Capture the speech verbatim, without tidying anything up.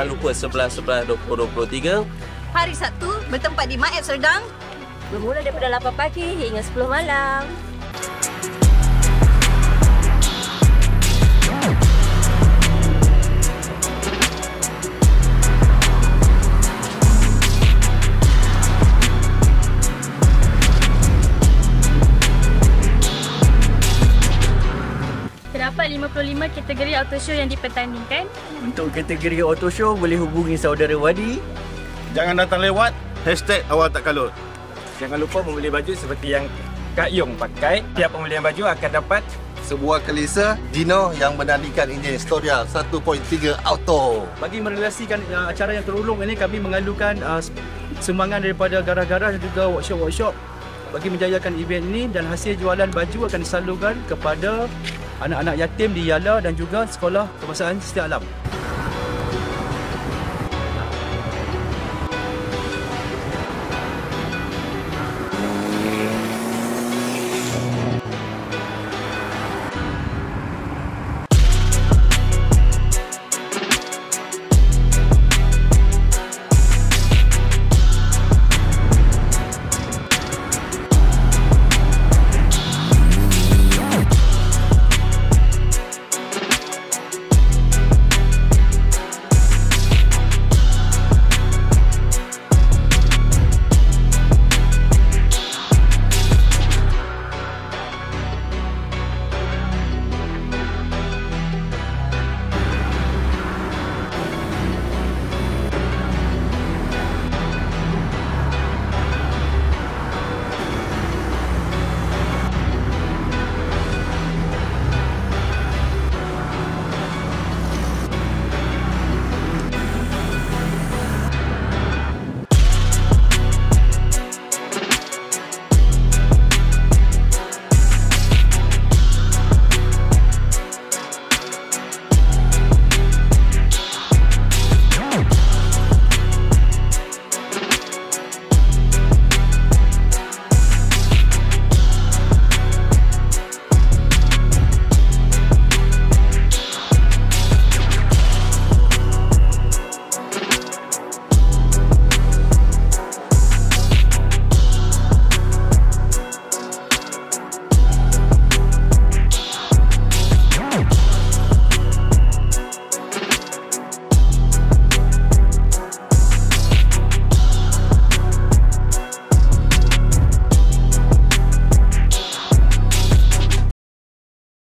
jangan lupa sebelas sebelas dua ribu dua puluh tiga. Hari Sabtu bertempat di Maep Serdang. Bermula daripada lapan pagi hingga sepuluh malam. Terdapat lima puluh lima kategori auto show yang dipertandingkan. Untuk kategori auto show boleh hubungi saudara Wadi. Jangan datang lewat, hashtag awal tak kalut. Jangan lupa membeli baju seperti yang Kak Yong pakai. Tiap pembelian baju akan dapat sebuah kelisa Dino yang menandikan enjin Storia satu titik tiga Auto. Bagi merealisasikan uh, acara yang terulung ini, kami mengalukan uh, sumbangan daripada garaj-garaj dan juga workshop-workshop bagi menjayakan event ini, dan hasil jualan baju akan disalurkan kepada anak-anak yatim di Yala dan juga Sekolah Kebangsaan Setia Alam.